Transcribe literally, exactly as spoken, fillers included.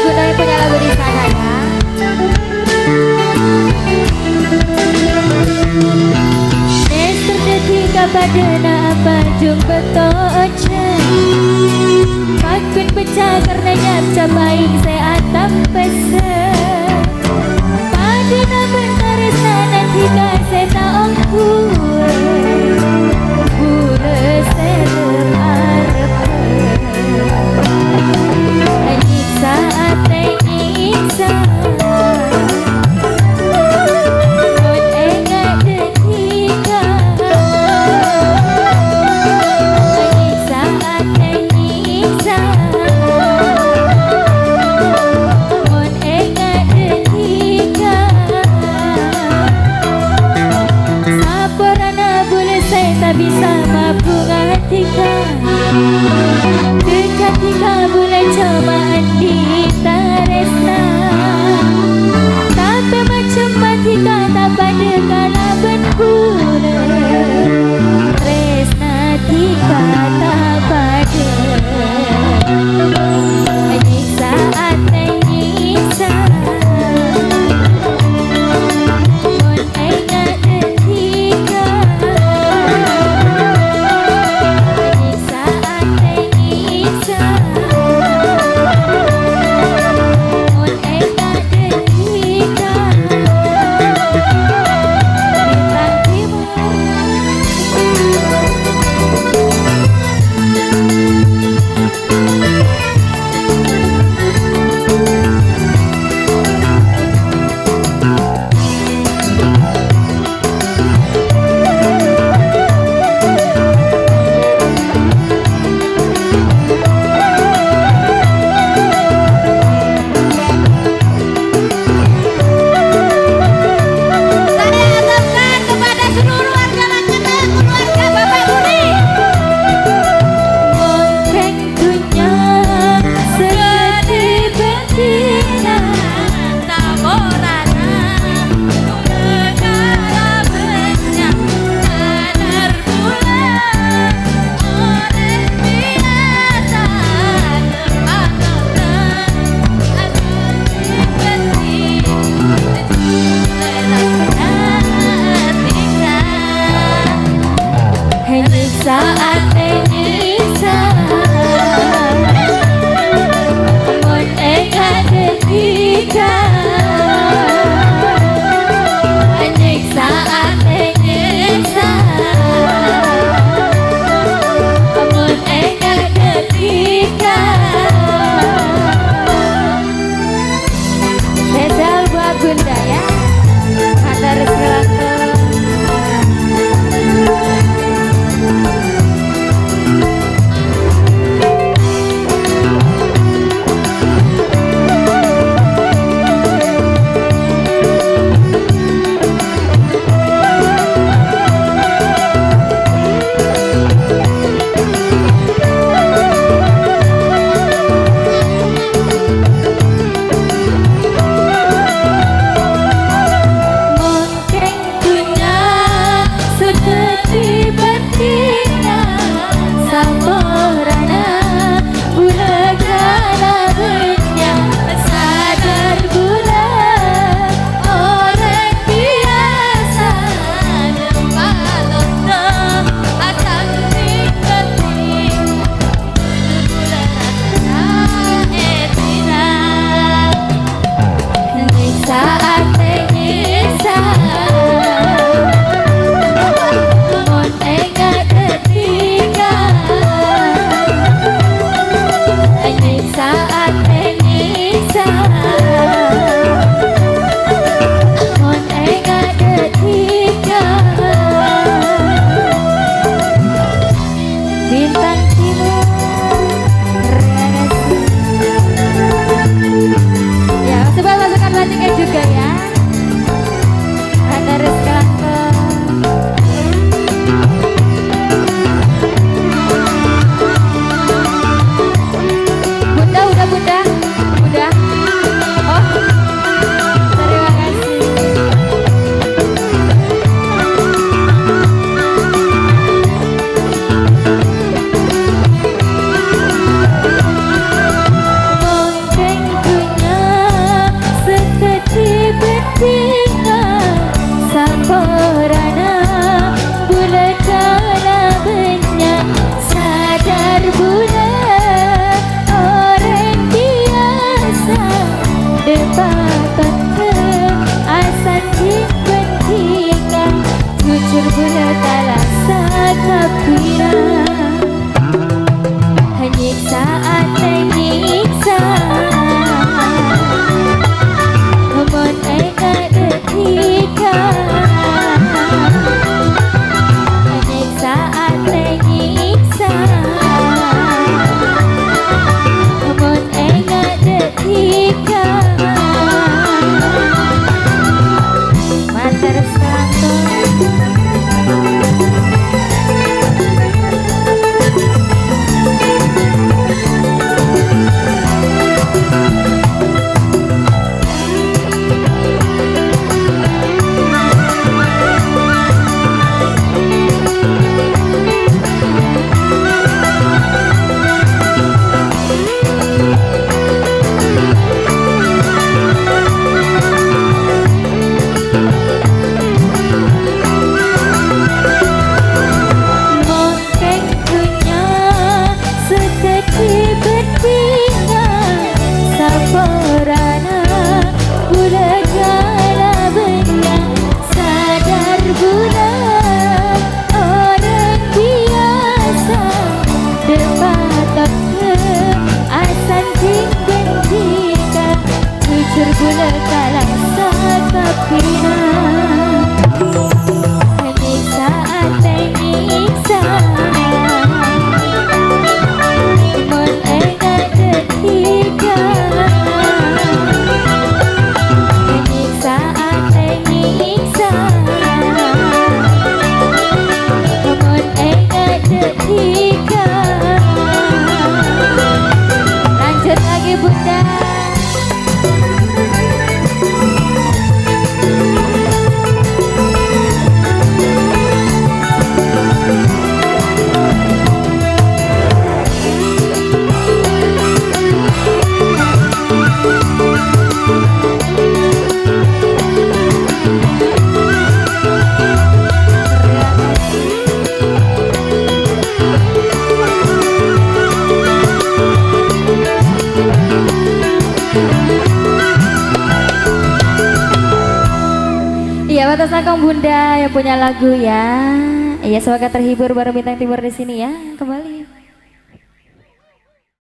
Bunda yang punya lagu di sana ya. Nester detik kapadena apa jumpa tochen. Pakun pecah karena nyamca baik saya atap pesan. Padena bentar sana tiga saya tak ongkul. Bule seler arep. Nyiksa ate nyiksa. Bisa mampu ngatika ketika boleh cobaan di taresna. Tapi macam matika tak pada kalaban gula. Resna tika tak pada. Menyiksa ate nyiksa. Saat menyiksa mon eka detika menyiksa menyiksa mon eka detika. Spesial buat Bunda ya, Antar Selaku. atas Akang Bunda yang punya lagu ya. Iya, semoga terhibur bareng Bintang Timur di sini ya. Kembali.